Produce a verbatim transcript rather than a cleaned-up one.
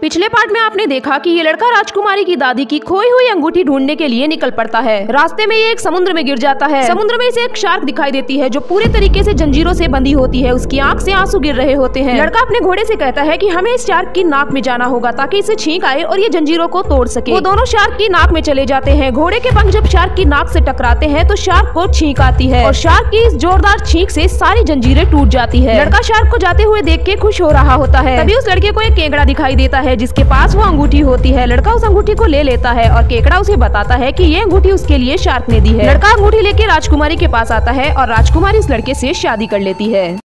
पिछले पार्ट में आपने देखा कि ये लड़का राजकुमारी की दादी की खोई हुई अंगूठी ढूंढने के लिए निकल पड़ता है। रास्ते में ये एक समुद्र में गिर जाता है। समुद्र में इसे एक शार्क दिखाई देती है जो पूरे तरीके से जंजीरों से बंधी होती है। उसकी आंख से आंसू गिर रहे होते हैं। लड़का अपने घोड़े से कहता है कि हमें इस शार्क की नाक में जाना होगा ताकि इसे छींक आए और ये जंजीरों को तोड़ सके। वो दोनों शार्क की नाक में चले जाते हैं। घोड़े के पंख जब शार्क की नाक से टकराते हैं तो शार्क को छींक आती है और शार्क की इस जोरदार छींक से सारी जंजीरें टूट जाती है। लड़का शार्क को जाते हुए देख के खुश हो रहा होता है। तभी उस लड़के को एक केकड़ा दिखाई देता है जिसके पास वो अंगूठी होती है। लड़का उस अंगूठी को ले लेता है और केकड़ा उसे बताता है कि ये अंगूठी उसके लिए शार्क ने दी है। लड़का अंगूठी लेके राजकुमारी के पास आता है और राजकुमारी इस लड़के से शादी कर लेती है।